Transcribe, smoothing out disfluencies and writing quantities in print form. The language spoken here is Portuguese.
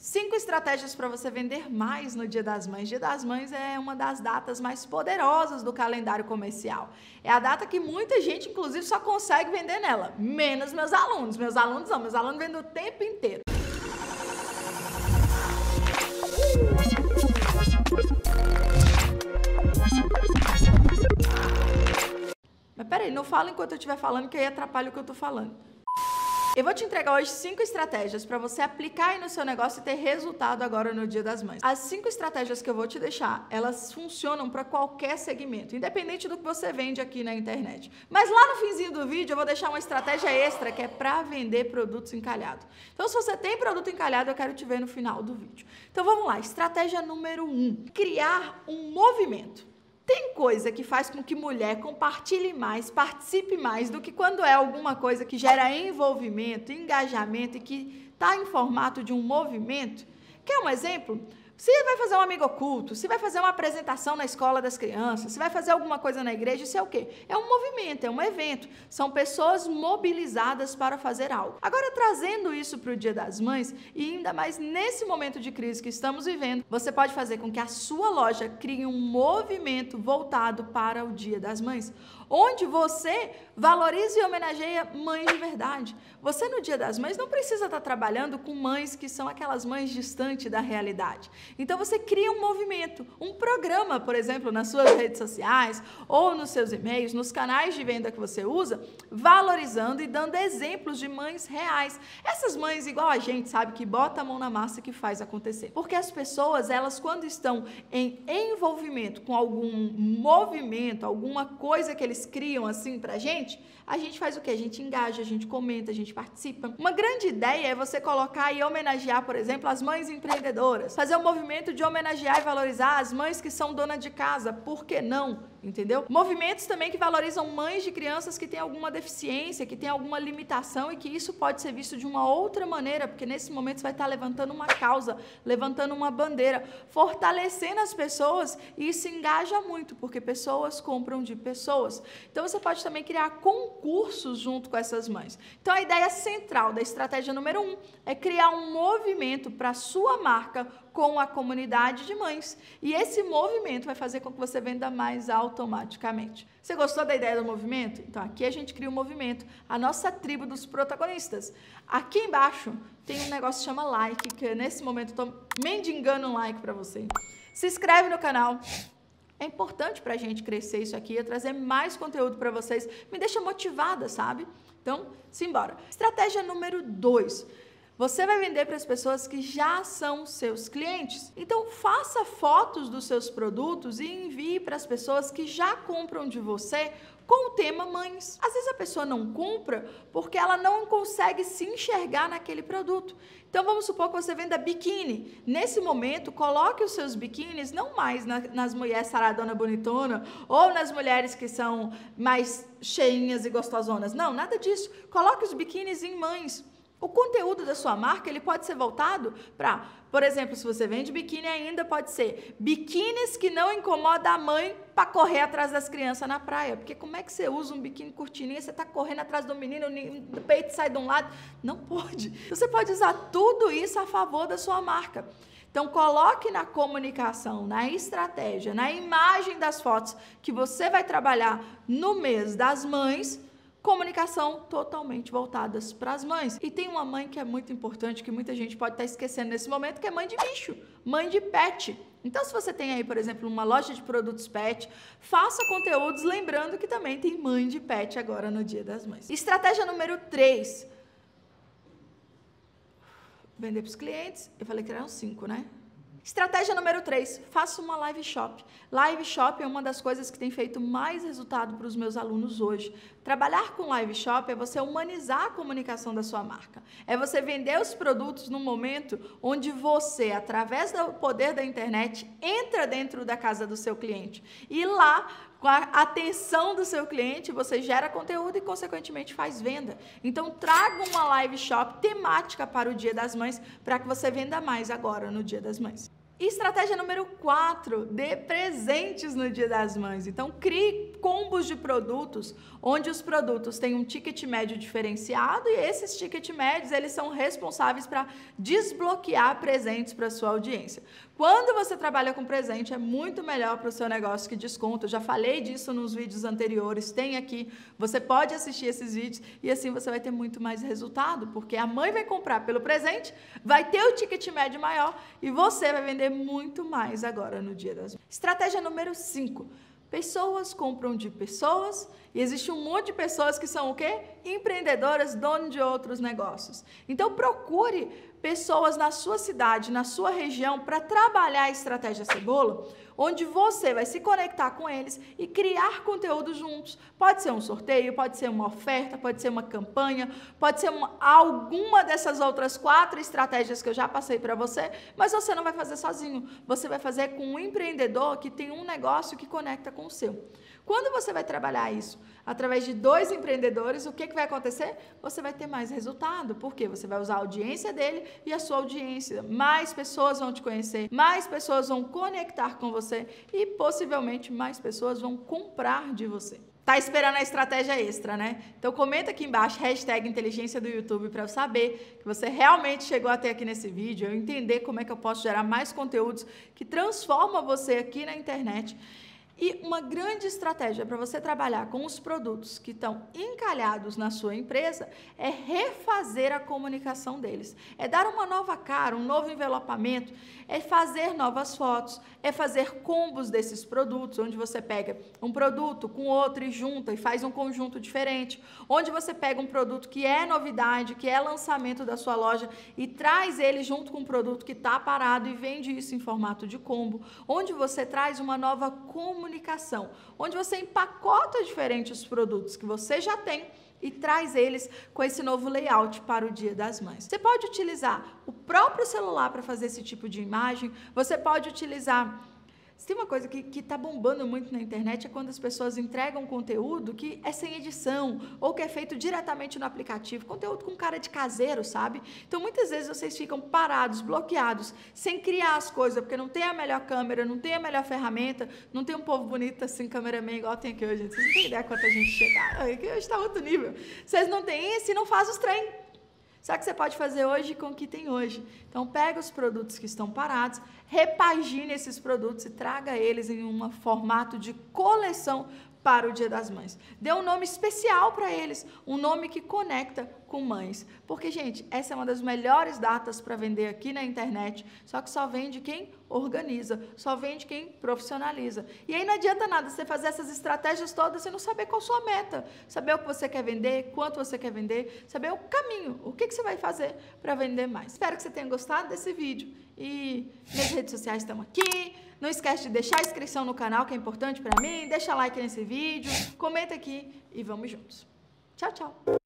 5 estratégias para você vender mais no Dia das Mães. Dia das Mães é uma das datas mais poderosas do calendário comercial. É a data que muita gente, inclusive, só consegue vender nela, menos meus alunos. Meus alunos não, meus alunos vendem o tempo inteiro. Mas peraí, não fala enquanto eu estiver falando, que aí atrapalha o que eu tô falando. Eu vou te entregar hoje 5 estratégias para você aplicar aí no seu negócio e ter resultado agora no Dia das Mães. As 5 estratégias que eu vou te deixar, elas funcionam para qualquer segmento, independente do que você vende aqui na internet. Mas lá no finzinho do vídeo eu vou deixar uma estratégia extra que é para vender produtos encalhados. Então, se você tem produto encalhado, eu quero te ver no final do vídeo. Então, vamos lá. Estratégia número 1. Criar um movimento. Tem coisa que faz com que mulher compartilhe mais, participe mais do que quando é alguma coisa que gera envolvimento, engajamento e que está em formato de um movimento. Quer um exemplo? Se vai fazer um amigo oculto, se vai fazer uma apresentação na escola das crianças, se vai fazer alguma coisa na igreja, isso é o quê? É um movimento, é um evento. São pessoas mobilizadas para fazer algo. Agora, trazendo isso para o Dia das Mães, e ainda mais nesse momento de crise que estamos vivendo, você pode fazer com que a sua loja crie um movimento voltado para o Dia das Mães, onde você valorize e homenageia mães de verdade. Você, no Dia das Mães, não precisa estar trabalhando com mães que são aquelas mães distantes da realidade. Então, você cria um movimento, um programa, por exemplo, nas suas redes sociais ou nos seus e-mails, nos canais de venda que você usa, valorizando e dando exemplos de mães reais. Essas mães, igual a gente, sabe, que bota a mão na massa e que faz acontecer. Porque as pessoas, elas, quando estão em envolvimento com algum movimento, alguma coisa que eles criam assim pra gente, a gente faz o quê? A gente engaja, a gente comenta, a gente participa. Uma grande ideia é você colocar e homenagear, por exemplo, as mães empreendedoras. Fazer um movimento de homenagear e valorizar as mães que são donas de casa. Por que não? Entendeu? Movimentos também que valorizam mães de crianças que têm alguma deficiência, que têm alguma limitação e que isso pode ser visto de uma outra maneira, porque nesse momento você vai estar levantando uma causa, levantando uma bandeira, fortalecendo as pessoas, e isso engaja muito, porque pessoas compram de pessoas. Então você pode também criar concursos junto com essas mães. Então a ideia central da estratégia número 1 é criar um movimento para a sua marca com a comunidade de mães. E esse movimento vai fazer com que você venda mais automaticamente. Você gostou da ideia do movimento? Então aqui a gente cria um movimento, a nossa tribo dos protagonistas. Aqui embaixo tem um negócio que chama like, que nesse momento eu estou mendigando um like para você. Se inscreve no canal. É importante para a gente crescer isso aqui, é trazer mais conteúdo para vocês. Me deixa motivada, sabe? Então, simbora. Estratégia número 2. Você vai vender para as pessoas que já são seus clientes. Então, faça fotos dos seus produtos e envie para as pessoas que já compram de você com o tema mães. Às vezes a pessoa não compra porque ela não consegue se enxergar naquele produto. Então, vamos supor que você venda biquíni. Nesse momento, coloque os seus biquínis não mais nas mulheres saradona bonitona ou nas mulheres que são mais cheinhas e gostosonas. Não, nada disso. Coloque os biquínis em mães. O conteúdo da sua marca, ele pode ser voltado para, por exemplo, se você vende biquíni ainda, pode ser biquínis que não incomodam a mãe para correr atrás das crianças na praia. Porque como é que você usa um biquíni curtininha, você está correndo atrás do menino, o peito sai de um lado? Não pode. Você pode usar tudo isso a favor da sua marca. Então, coloque na comunicação, na estratégia, na imagem das fotos que você vai trabalhar no mês das mães, comunicação totalmente voltadas para as mães. E tem uma mãe que é muito importante, que muita gente pode estar esquecendo nesse momento, que é mãe de bicho, mãe de pet. Então, se você tem aí, por exemplo, uma loja de produtos pet, faça conteúdos lembrando que também tem mãe de pet agora no Dia das Mães. Estratégia número 3. Vender para os clientes. Eu falei que eram 5, né? Estratégia número 3, faça uma live shop. Live shop é uma das coisas que tem feito mais resultado para os meus alunos hoje. Trabalhar com live shop é você humanizar a comunicação da sua marca. É você vender os produtos num momento onde você, através do poder da internet, entra dentro da casa do seu cliente. E lá, com a atenção do seu cliente, você gera conteúdo e, consequentemente, faz venda. Então, traga uma live shop temática para o Dia das Mães, para que você venda mais agora no Dia das Mães. E estratégia número 4, dê presentes no Dia das Mães. Então, crie combos de produtos, onde os produtos têm um ticket médio diferenciado e esses ticket médios, eles são responsáveis para desbloquear presentes para a sua audiência. Quando você trabalha com presente, é muito melhor para o seu negócio que desconto. Eu já falei disso nos vídeos anteriores, tem aqui. Você pode assistir esses vídeos e assim você vai ter muito mais resultado, porque a mãe vai comprar pelo presente, vai ter o ticket médio maior e você vai vender muito mais agora no Dia das Mães. Estratégia número 5. Pessoas compram de pessoas e existe um monte de pessoas que são o quê? Empreendedoras, donos de outros negócios. Então procure pessoas na sua cidade, na sua região, para trabalhar a estratégia cebola, onde você vai se conectar com eles e criar conteúdo juntos. Pode ser um sorteio, pode ser uma oferta, pode ser uma campanha, pode ser alguma dessas outras 4 estratégias que eu já passei para você, mas você não vai fazer sozinho. Você vai fazer com um empreendedor que tem um negócio que conecta com o seu. Quando você vai trabalhar isso através de 2 empreendedores, o que vai acontecer? Você vai ter mais resultado, porque você vai usar a audiência dele e a sua audiência. Mais pessoas vão te conhecer, mais pessoas vão conectar com você e possivelmente mais pessoas vão comprar de você. Tá esperando a estratégia extra, né? Então comenta aqui embaixo, #inteligência do YouTube, para eu saber que você realmente chegou até aqui nesse vídeo, eu entender como é que eu posso gerar mais conteúdos que transformam você aqui na internet. E uma grande estratégia para você trabalhar com os produtos que estão encalhados na sua empresa é refazer a comunicação deles. É dar uma nova cara, um novo envelopamento, é fazer novas fotos, é fazer combos desses produtos, onde você pega um produto com outro e junta e faz um conjunto diferente, onde você pega um produto que é novidade, que é lançamento da sua loja e traz ele junto com um produto que está parado e vende isso em formato de combo, onde você traz uma nova comunicação, onde você empacota diferente os produtos que você já tem e traz eles com esse novo layout para o Dia das Mães. Você pode utilizar o próprio celular para fazer esse tipo de imagem, você pode utilizar... Tem uma coisa que está bombando muito na internet, é quando as pessoas entregam conteúdo que é sem edição, ou que é feito diretamente no aplicativo, conteúdo com cara de caseiro, sabe? Então, muitas vezes vocês ficam parados, bloqueados, sem criar as coisas, porque não tem a melhor câmera, não tem a melhor ferramenta, não tem um povo bonito assim, cameraman igual tem aqui hoje. Vocês não têm ideia quanta gente chegar, aqui hoje está outro nível. Vocês não têm isso e não fazem os trem. Só que você pode fazer hoje com o que tem hoje. Então, pega os produtos que estão parados, repagine esses produtos e traga eles em um formato de coleção para o Dia das Mães. Dê um nome especial para eles, um nome que conecta com mães. Porque, gente, essa é uma das melhores datas para vender aqui na internet, só que só vende quem organiza, só vende quem profissionaliza. E aí não adianta nada você fazer essas estratégias todas e não saber qual a sua meta, saber o que você quer vender, quanto você quer vender, saber o caminho, o que você vai fazer para vender mais. Espero que você tenha gostado desse vídeo e minhas redes sociais estão aqui. Não esquece de deixar a inscrição no canal, que é importante para mim, deixa like nesse vídeo, comenta aqui e vamos juntos. Tchau, tchau!